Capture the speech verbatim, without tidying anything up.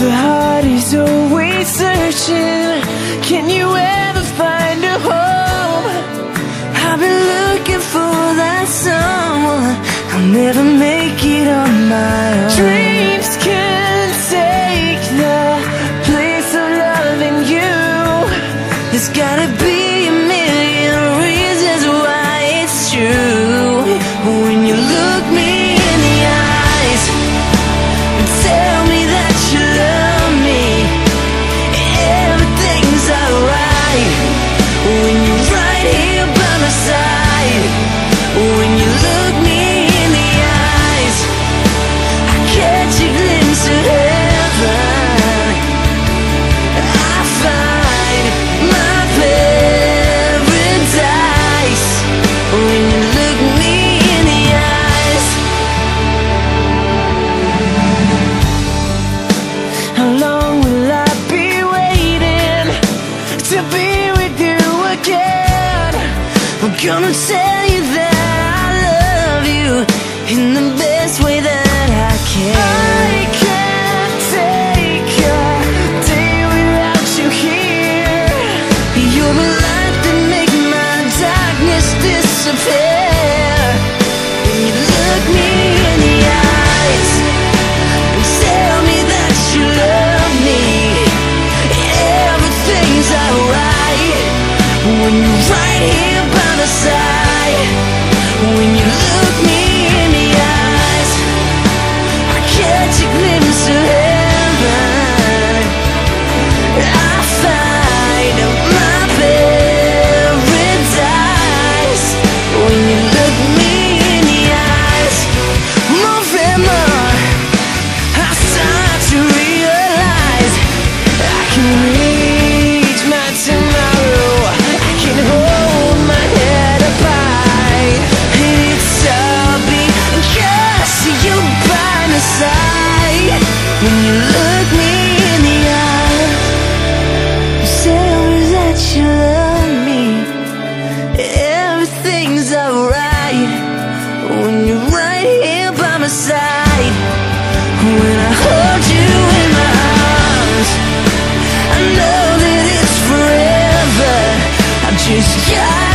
The heart is always searching. Can you ever find a home? I've been looking for that someone. I'll never make it on my own. Dreams can take the place of loving you. There's gotta be a million reasons why it's true. When you look me in the eyes and tell me that you love me, everything's alright. When you're right here by my side, when you look me in the eyes, I catch a glimpse of heaven. I find my paradise when you look me in the eyes. How long will I be waiting to be with you again? I'm gonna tell you that I love you in the best way that I can. I can't take a day without you here. You're the light that make my darkness disappear. When you look me in the eyes and tell me that you love me, everything's alright. When you're right here by my side, when you look me in the eyes, I catch a glimpse of heaven. I find my paradise when you look me in the eyes. More and more I start to realize I can reach my tomorrow. I can hold my head up high, and it's all because you're by my side. When you look me in the eyes, tell me that you love me, everything's alright. When you're right here by my side, when I hold you in my arms, I know that it's forever. I just got